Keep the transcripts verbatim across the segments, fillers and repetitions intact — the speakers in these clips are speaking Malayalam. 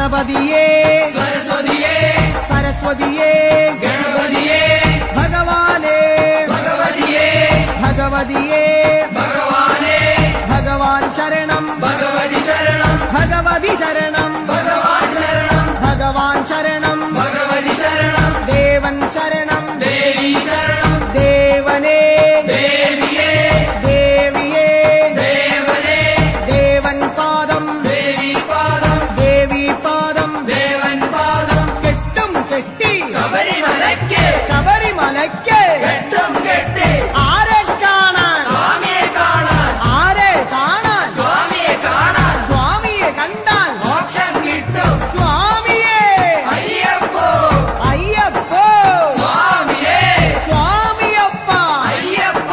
गणपतिये सरस्वतिये सरस्वतिये गणपतिये भगवाने भगवतिये भगवतिये भगवाने भगवान शरणं भगवति शरणं भगवति शरणं भगवान शरणं भगवान शरणं भगवति शरणं देवन शरणं देवी शरणं देवने देविये देविये देवने देवन पादं देवी पादं देवी पादं देवन पादं കെട്ടും കെട്ടി ശബരിമലയ്ക്ക് ശബരിമലയ്ക്ക് കെട്ടും കെട്ടി ആരെ കാണാൻ സ്വാമിയെ കാണാൻ ആരെ കാണാൻ സ്വാമിയെ കാണാൻ സ്വാമിയെ കണ്ടാൽ മോക്ഷം കിട്ടും സ്വാമിയെ അയ്യപ്പോ അയ്യപ്പോ സ്വാമിയെ സ്വാമിയപ്പ അയ്യപ്പ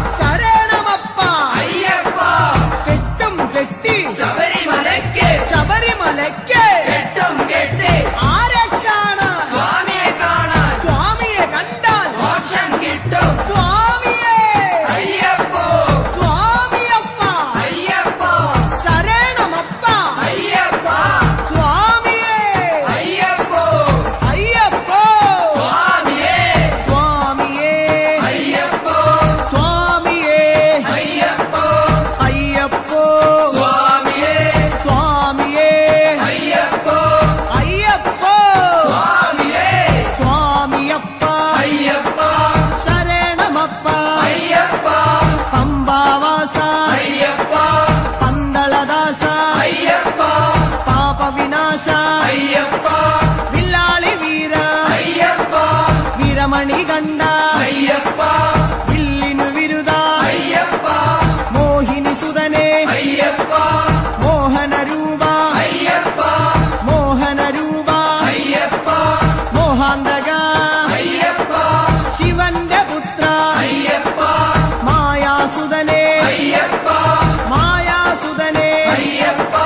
ശരണമപ്പ അയ്യപ്പ കെട്ടും കെട്ടി ശബരിമലയ്ക്ക് ശബരിമലയ്ക്ക് കെട്ടും കെട്ടി ആരെ കാണാൻ സ്വാമിയെ കാണാൻ സ്വാമിയെ കണ്ടാൽ മോക്ഷം കിട്ടും സ്വാമിയെ അയ്യപ്പോ സ്വാമിയപ്പ അയ്യപ്പ ശരണമപ്പ അയ്യപ്പ സ്വാമിയെ അയ്യപ്പോ അയ്യപ്പോ സ്വാമിയെ സ്വാമിയെ അയ്യപ്പോ സ്വാമിയെ അയ്യപ്പോ അയ്യപ്പോ സ്വാമിയെ സ്വാമിയെ അയ്യപ്പോ അയ്യപ്പോ സ്വാമിയെ സ്വാമിയപ്പ അയ്യപ്പ ശരണമപ്പ അയ്യപ്പ പമ്പാവാസ അയ്യപ്പ പന്തളദാസ അയ്യപ്പ പാപവിനാശ അയ്യപ്പ വില്ലാളി വീര അയ്യപ്പ വീരമണി കണ്ട അയ്യപ്പ വില്ലിനു വിരുദ അയ്യപ്പ മോഹിനി സുതനെ അയ്യപ്പ മോഹനരൂപ അയ്യപ്പ മോഹനരൂപ അയ്യപ്പ മോഹാന്തക അയ്യപ്പ ശിവന്റെ പുത്ര അയ്യപ്പ മായാസുതനെ അയ്യപ്പ മായാസുതനെ അയ്യപ്പ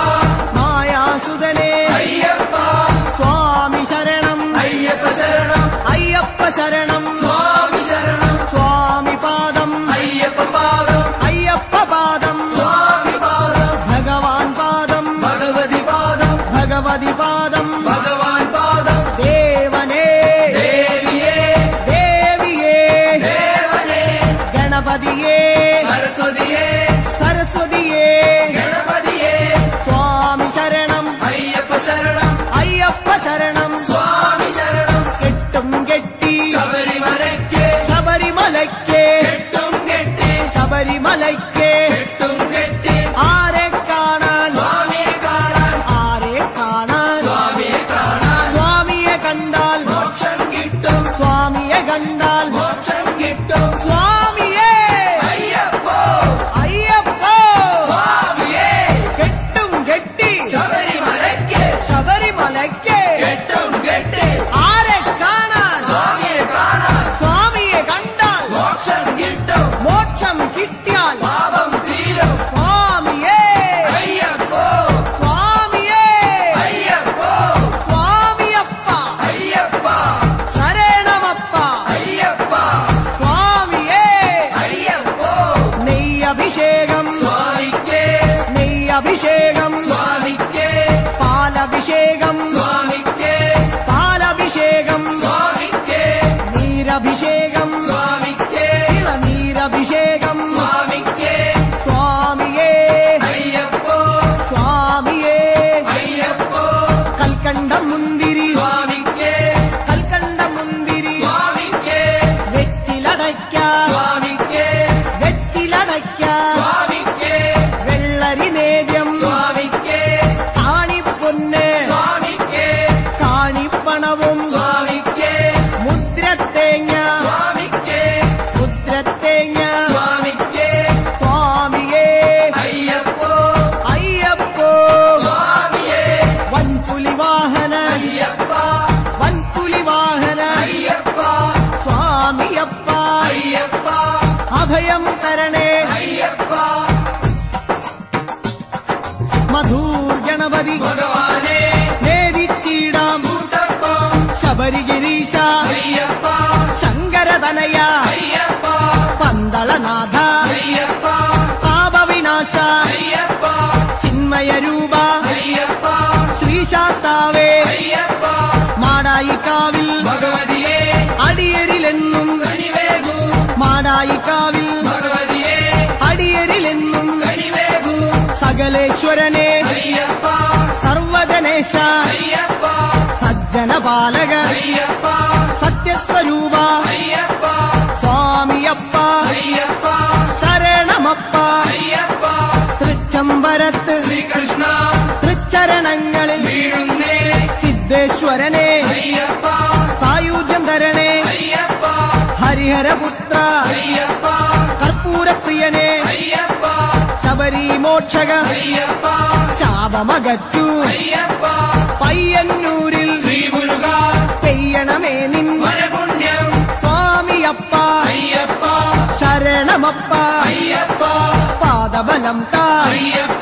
മായാസുതനെ അയ്യപ്പ സ്വാമി ശരണം അയ്യപ്പ ശരണം അയ്യപ്പ ശരണം സ്വാമി ശരണം സ്വാമി പാദം അയ്യപ്പ പാദം അയ്യപ്പ പാദം സ്വാമി പാദം ഭഗവാൻ പാദം ഭഗവതി പാദം ഭഗവതി പാദം ഭഗവാൻ പാദം ദേവനേ ദേവിയേ ദേവിയേ ദേവനേ ഗണപതിയേ സരസ്വതിയേ സരസ്വതിയേ ഗണപതിയേ സ്വാമി ശരണം അയ്യപ്പ ശരണം അയ്യപ്പ ശരണം സ്വാമി ശരണം കെട്ടും കെട്ടി ശബരിമലയ്ക്ക് ശബരിമലയ്ക്ക് കെട്ടും കെട്ടി ശബരിമലയ്ക്ക് കെട്ടും കെട്ടി ആരെ കാണാൻ സ്വാമിയെ കാണാൻ ആരെ കാണാൻ സ്വാമിയെ കാണാൻ സ്വാമിയെ കണ്ടാൽ മോക്ഷം കിട്ടും സ്വാമിയെ കണ്ടാൽ മോക്ഷം കിട്ടും സ്വാമിയെ അയ്യപ്പോ അയ്യപ്പോ സ്വാമിയെ കെട്ടും കെട്ടി ശബരിമലയ്ക്ക് ശബരിമലയ്ക്ക് കെട്ടും കെട്ടി ആരെ കാണാൻ സ്വാമിയെ കാണാൻ സ്വാമിയെ കണ്ടാൽ മോക്ഷം കിട്ടും മോക്ഷം കിട്ടിയാൽ പാപം തീരും സ്വാമിയെ അയ്യപ്പോ സ്വാമിയെ അയ്യപ്പോ സ്വാമിയപ്പ അയ്യപ്പ ശരണമപ്പ അയ്യപ്പ സ്വാമിയെ അയ്യപ്പോ നെയ്യഭിഷേകം സ്വാമിക്ക് നെയ്യഭിഷേകം സ്വാമിക്ക് പാലഭിഷേകം സ്വാമിക്ക് പാലഭിഷേകം സ്വാമിക്ക് നീരഭിഷേകം സ്വാമിക്ക് നീരഭിഷേകം സ്വാമിക്ക് സ്വാമിയെ അയ്യപ്പോ സ്വാമിയെ അയ്യപ്പോ കൽക്കണ്ട മുന്തിരി സ്വാമിക്ക് കൽക്കണ്ട മുന്തിരി സ്വാമിക്ക് വെറ്റിലടയ്ക്ക സ്വാമിക്ക് വെറ്റിലടയ്ക്ക സ്വാമിക്ക് വെള്ളരി നേദ്യം സ്വാമിക്ക് കാണിപ്പൊന്ന് സ്വാമിക്ക് കാണിപ്പണവും സ്വാമിക്ക് മുദ്രത്തേങ്ങ സ്വാമിക്ക് മുദ്രത്തേങ്ങ സ്വാമിക്ക് സ്വാമിയെ അയ്യപ്പോ അയ്യപ്പോ സ്വാമിയെ വൻപുലി വാഹന അയ്യപ്പ സർവേശ്വരനെ അയ്യപ്പ സർവജനേശ അയ്യപ്പ സജ്ജനപാലക അയ്യപ്പ സത്യസ്വരൂപ അയ്യപ്പ സ്വാമിയപ്പ അയ്യപ്പ ശരണമപ്പ അയ്യപ്പ തൃച്ചംബരത്ത് ശ്രീകൃഷ്ണ തൃച്ചരണങ്ങളിൽ വീഴുന്നേ സിദ്ധേശ്വരനെ അയ്യപ്പ സായുജ്യം തരണേ അയ്യപ്പ ഹരിഹരപുത്ര അയ്യപ്പ കർപ്പൂരപ്രിയനെ അയ്യപ്പ ശബരിമോക്ഷക അയ്യപ്പ ശാപമകറ്റു അയ്യപ്പ പയ്യന്നൂരിൽ ശ്രീമുരുക പെയ്യണമേ നിൻ വരപുണ്യം സ്വാമിയപ്പ അയ്യപ്പ ശരണമപ്പ അയ്യപ്പ പാദബലം താ അയ്യപ്പ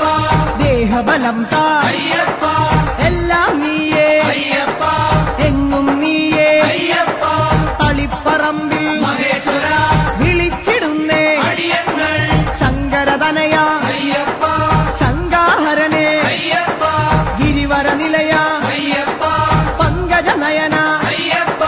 ദേഹബലം താ അയ്യപ്പ എല്ലാം നീയേ അയ്യപ്പ എങ്ങും നീയേ അയ്യപ്പ തളിപ്പറമ്പിൽ മഹേശ്വര വിളിച്ചിടുന്നേ അടിയങ്ങൾ ശങ്കരതനയ അയ്യപ്പ ശങ്കാഹരനെ അയ്യപ്പ ഗിരിവര നിലയ അയ്യപ്പ പങ്കജനയന അയ്യപ്പ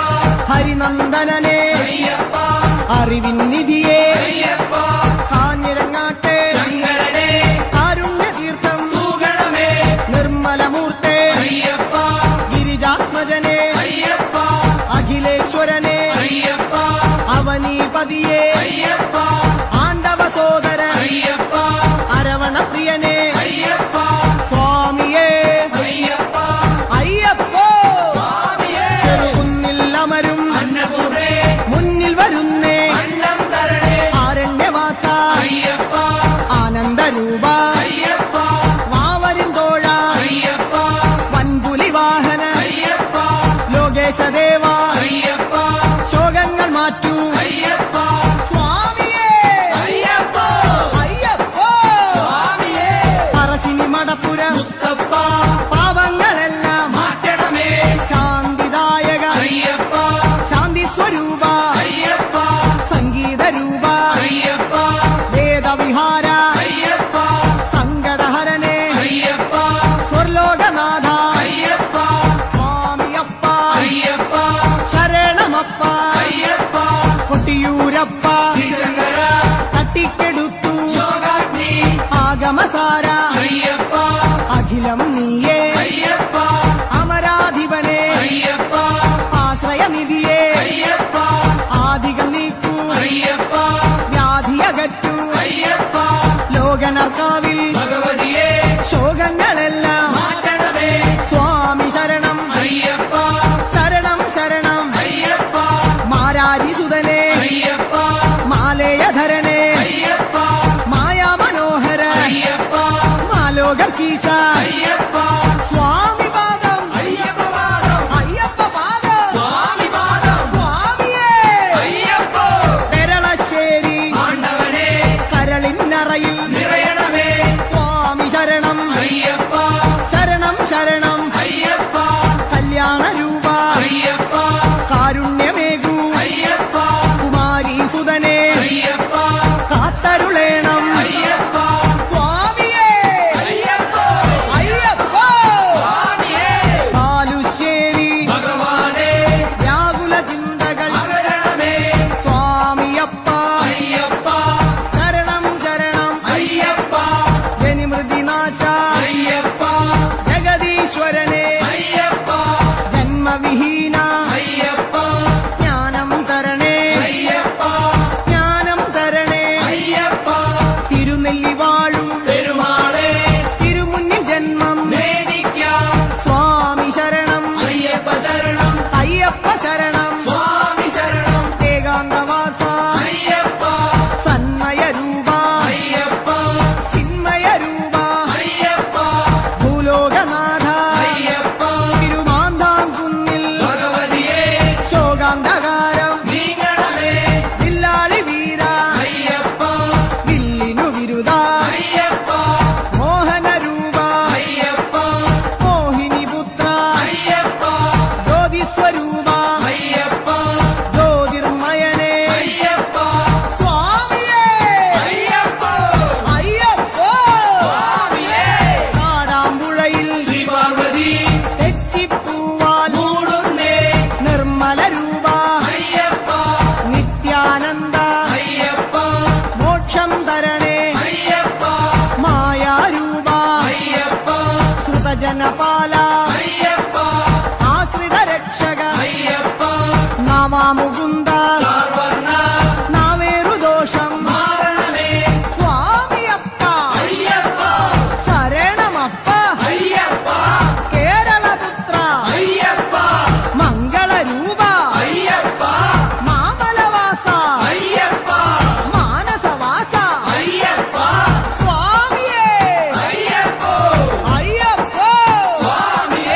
ഹരിനന്ദനനെ അയ്യപ്പ അറിവിൻ നിധിയെ അയ്യപ്പ കാഞ്ഞിരങ്ങാട്ടെ ശങ്കരനെ കാരുണ്യതീർത്ഥം തൂകണമേ നിർമ്മലമൂർത്തെ അയ്യപ്പ ഗിരിജാത്മജനെ അയ്യപ്പ അഖിലേശ്വരനെ അയ്യപ്പ അവനീപതിയെ അയ്യപ്പ ആണ്ടവ സോദര അയ്യപ്പ അരവണപ്രിയനെ അയ്യപ്പ സ്വാമിയേ അയ്യപ്പ അയ്യപ്പോ സ്വാമിയേ ചെറുകുന്നിൽ അമരും അന്നപൂർണേ മുന്നിൽ വരുന്നേ അന്നം തരണേ ആരണ്യവാസ അയ്യപ്പ ആനന്ദരൂപ അയ്യപ്പ വാവരിൻ തോഴ അയ്യപ്പ വൻപുലി വാഹന അയ്യപ്പ ലോകേശദേവ അയ്യപ്പ ശോകങ്ങൾ മാറ്റൂ അയ്യപ്പ സ്വാമിയേ അയ്യപ്പ അയ്യപ്പോ സ്വാമിയേ പറശ്ശിനി മടപ്പുര മുത്തപ്പ പാവങ്ങളെല്ലാം മാറ്റണമേ ശാന്തിദായക അയ്യപ്പ ശാന്തി സ്വരൂപ അയ്യപ്പ സംഗീതരൂപ അയ്യപ്പ വേദവിഹാര അയ്യപ്പ സങ്കടഹരനെ അയ്യപ്പ സ്വർലോകനാഥ അയ്യപ്പ സ്വാമിയപ്പ അയ്യപ്പ ശരണമപ്പ അയ്യപ്പ കൊട്ടിയൂരപ്പ ശ്രീശങ്കര തട്ടിക്കെടുത്തു യോഗാഗ്നി ആഗമസാര അയ്യപ്പ അഖിലം നീയേ അയ്യപ്പ അമരാധിപനെ അയ്യപ്പ ആശ്രയനിധിയെ അയ്യപ്പ ആദികൾ നീക്കൂ അയ്യപ്പ വ്യാധിയകറ്റു അയ്യപ്പ ലോകനർക്കാവിൽ ഭഗവതിയെ ശോകങ്ങളെല്ലാം മാറ്റണമേ സ്വാമി ശരണം അയ്യപ്പ ശരണം ശരണം അയ്യപ്പ മാരാരിസുതനെ അയ്യപ്പ മാലേയധരനെ അയ്യപ്പ മായാമനോഹര അയ്യപ്പ മാലോകീസ അയ്യപ്പ സ്വാമി പാദം അയ്യപ്പ പാദം അയ്യപ്പ പാദം സ്വാമി പാദം സ്വാമിയേ അയ്യപ്പ പെരളശ്ശേരി ആണ്ടവനെ കരളിന്നറയിൽ നിറയണമേ സ്വാമി ശരണം അയ്യപ്പ ശരണം ശരണം അയ്യപ്പ കല്യാണ രൂപ അയ്യപ്പ കാരുണ്യമേകൂ അയ്യപ്പ കുമാരി സുതനെ അയ്യപ്പ കാത്തരുളേണം അയ്യപ്പ സ്വാമിയേ അയ്യപ്പ അയ്യപ്പോ സ്വാമിയേ ബാലുശ്ശേരി ഭഗവാനെ വ്യാകുല ചിന്തകൾ അകലണമേ സ്വാമിയപ്പ അയ്യപ്പ ശരണം ശരണം അയ്യപ്പ ജനിമൃതിനാശ അയ്യപ്പ ജഗദീശ്വര ദ്വാരപാല അയ്യപ്പ ആശ്രിത രക്ഷക അയ്യപ്പ നവാമുകുന്ദ സർവർണ്ണ നാവേറു ദോഷം മാരണമേ സ്വാമിയപ്പ അയ്യപ്പ ശരണമപ്പ അയ്യപ്പ കേരളപുത്ര അയ്യപ്പ മംഗളരൂപ അയ്യപ്പ മാമലവാസ അയ്യപ്പ മാനസവാസ അയ്യപ്പ സ്വാമിയേ അയ്യപ്പ അയ്യപ്പോ സ്വാമിയേ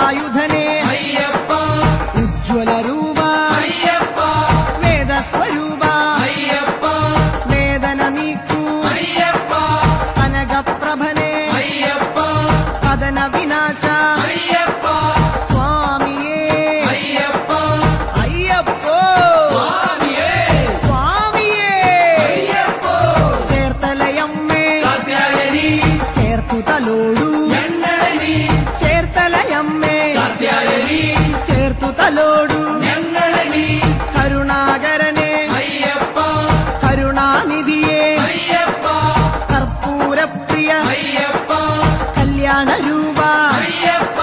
വേലായുധനെ അയ്യപ്പ ഉജ്ജ്വല രൂപ അയ്യപ്പ വേദസ്വരൂപ അയ്യപ്പ വേദന നീക്കൂ അയ്യപ്പ കനകപ്രഭനെ അയ്യപ്പ കഥന വിനാശ അയ്യപ്പ സ്വാമിയേ അയ്യപ്പ അയ്യപ്പോ സ്വാമിയേ സ്വാമിയേ അയ്യപ്പോ ചേർത്തലയമ്മേ കാത്യായനി ചേർത്തു തലോടു ഞങ്ങളെ നീ ചേർത്തലയമ്മേ കാത്യായനി ചേർത്തു തലോടു ഞങ്ങളെ നീ കരുണാകരനെ അയ്യപ്പ കരുണാനിധിയെ അയ്യപ്പ കർപ്പൂരപ്രിയ അയ്യപ്പ കല്യാണ രൂപ അയ്യപ്പ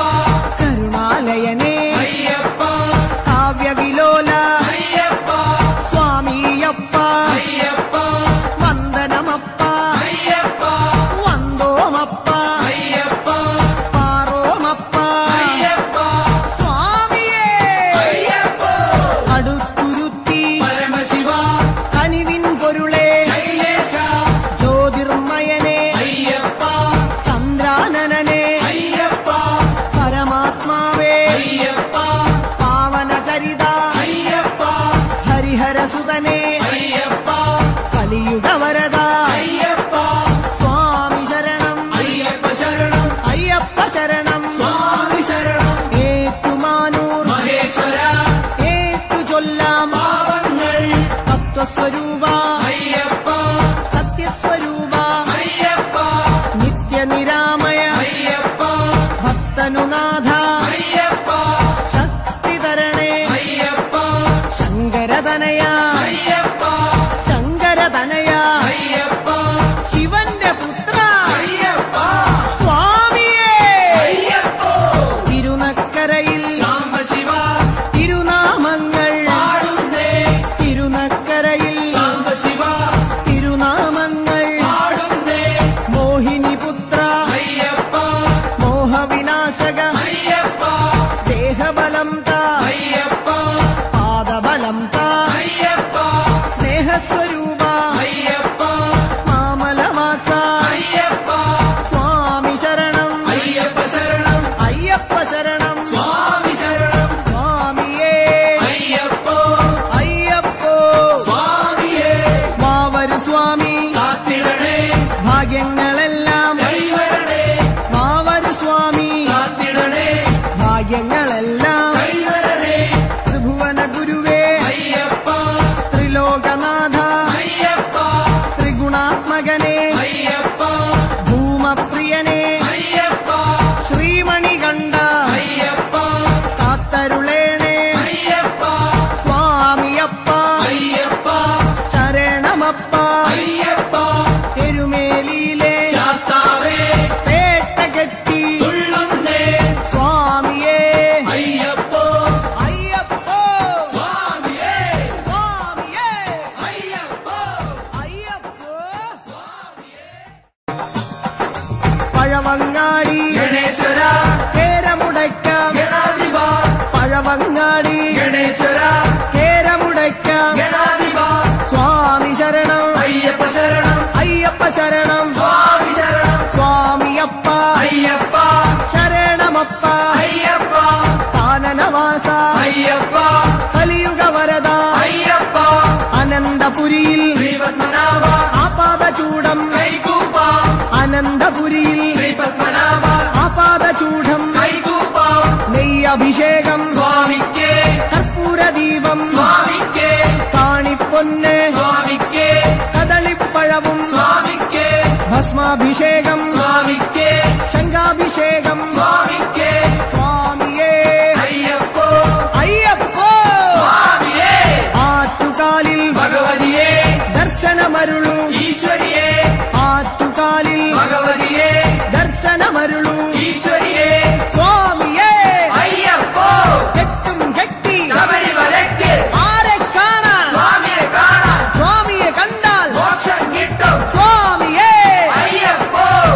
കരുണാലയനെ അയ്യപ്പ കാവ്യവിലോല അയ്യപ്പ സ്വാമിയപ്പ അയ്യപ്പ വന്ദനമപ്പ അയ്യപ്പ വന്തോമപ്പ അയ്യപ്പ പാറോമപ്പ അയ്യപ്പ സ്വാമിയേ അയ്യപ്പ അടുത്തുരുത്തി പരമശിവ കനിവിൻ പൊരുളെ ശൈലേശ ജ്യോതിർമയനെ അയ്യപ്പ ചന്ദ്രാനനെ അയ്യപ്പ പരമാത്മാവേ അയ്യപ്പ പാവനചരിത അയ്യപ്പ ഹരിഹരസുതനെ അയ്യപ്പ കലിയുഗവരദ അയ്യപ്പ സ്വാമി ശരണം അയ്യപ്പ ശരണം അയ്യപ്പ ശരണം സ്വാമി ശരണം ഏറ്റുമാനൂർ മഹേശ്വര ഏറ്റു ചൊല്ലാം പാവങ്ങൾ തത്വസ്വരൂപ അയ്യപ്പ സത്യസ്വരൂപ അയ്യപ്പ നിത്യനിരാമയ അയ്യപ്പ ഭക്തനുനാഥ അയ്യപ്പ ശക്തിധരണേ അയ്യപ്പ ശങ്കരതനയ അയ്യപ്പ ശങ്കരതനയ അയ്യപ്പ ശിവന്റെ പുത്ര അയ്യപ്പ സ്വാമിയേ അയ്യപ്പ തിരുനക്കരയിൽ സാംബശിവ തിരുനാമങ്ങൾ പാടുന്നേ തിരുനക്കരയിൽ സാംബശിവ തിരുനാമങ്ങൾ പാടുന്നേ മോഹിനിപുത്ര അയ്യപ്പ മോഹവിനാശക അയ്യപ്പ ദേഹബലം താ അയ്യപ്പ പാദബലം താ അയ്യപ്പ സ്നേഹസ്വരൂപ അയ്യപ്പ മാമലവാസ അയ്യപ്പ സ്വാമി ശരണം അയ്യപ്പ ശരണം അയ്യപ്പ ശരണം സ്വാമി ശരണം സ്വാമിയേ അയ്യപ്പോ അയ്യപ്പോ സ്വാമിയേ വാവരു സ്വാമി കാത്തിടണേ ഭാഗ്യങ്ങളെല്ലാം കൈവരണേ വാവരു സ്വാമി കാത്തിടണേ ഭാഗ്യങ്ങളെല്ലാം കൈവരണേ ത്രിഭുവന ഗുരുവേ അയ്യപ്പ ത്രിലോകനാഥ അയ്യപ്പ ത്രിഗുണാത്മകനെ അയ്യപ്പ ഭൂമപ്രിയനെ അയ്യപ്പ ശ്രീമണികണ്ഠ അയ്യപ്പ കാത്തരുളേണേ അയ്യപ്പ സ്വാമിയപ്പ അയ്യപ്പ ശരണമപ്പ അയ്യപ്പ എരുമേലിയിലെ ശാസ്താവേ പേട്ടകെട്ടി തുള്ളുന്നേ സ്വാമിയേ അയ്യപ്പോ അയ്യപ്പോ സ്വാമിയേ സ്വാമിയേ അയ്യപ്പോ അയ്യപ്പോ പഴവങ്ങാടി ഗണേശ്വര കേരമുടയ്ക്കാം ഗണാധിപ പഴവങ്ങാടി ഗണേശ്വര കേരമുടയ്ക്കാം ഗണാധിപ സ്വാമി ശരണം അയ്യപ്പ ശരണം അയ്യപ്പ ശരണം സ്വാമി ശരണം സ്വാമിയപ്പ അയ്യപ്പ ശരണമപ്പ അയ്യപ്പ കാനനവാസ അയ്യപ്പ കലിയുഗവരദ അയ്യപ്പ അനന്തപുരിയിൽ ശ്രീപത്മനാഭ ആപാദചൂടം കൈകൂപ്പ അനന്തപുരിയിൽ ശ്രീപത്മനാഭ ആപാദചൂഢം കൈകൂപ്പ നെയ്യഭിഷേകം സ്വാമിക്കേ കർപ്പൂരദീപം സ്വാമിക്കേ കാണിപ്പൊന്ന് സ്വാമിക്കേ കദളിപ്പഴവും സ്വാമിക്കേ ഭസ്മാഭിഷേകം സ്വാമിക്കേ ശംഖാഭിഷേകം സ്വാമിക്കേ സ്വാമിയേ അയ്യപ്പോ അയ്യപ്പോ സ്വാമിയേ ആറ്റുകാലിൽ ഭഗവതിയേ ദർശനമരുളു ഈശ്വരിയേ ആറ്റുകാലിൽ ഭഗവതിയേ ദർശനമരുളു ഈശ്വരിയേ സ്വാമിയേ അയ്യപ്പോ കെട്ടും കെട്ടി ശബരിമലയ്ക്ക് ആരെ കാണാൻ സ്വാമിയെ കാണാൻ സ്വാമിയെ കണ്ടാൽ മോക്ഷം കിട്ടും സ്വാമിയേ അയ്യപ്പോ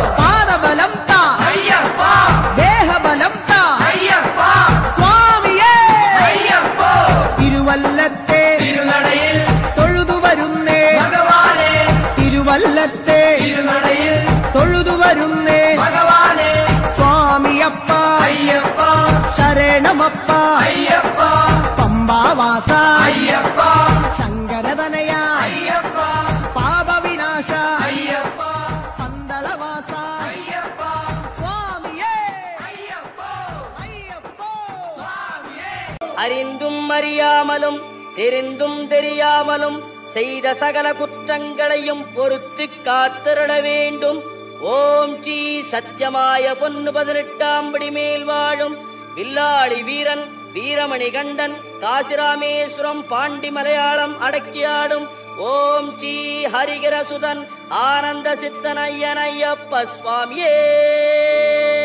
அறிந்தும் அறியாமலும் தெரிந்தும் தெரியாமலும் செய்த சகல குற்றங்களையும் பொறுத்து காத்திருட வேண்டும். ஓம் ஸ்ரீ சத்தியமாய பொன்னு பதினெட்டாம் படி மேல் வாழும் வில்லாளி வீரன் வீரமணி கண்டன் காசிராமேஸ்வரம் பாண்டி மலையாளம் அடக்கியாடும் ஓம் ஸ்ரீ ஹரிகரசுதன் ஆனந்த சித்தன் ஐயன் ஐயப்ப சுவாமியே.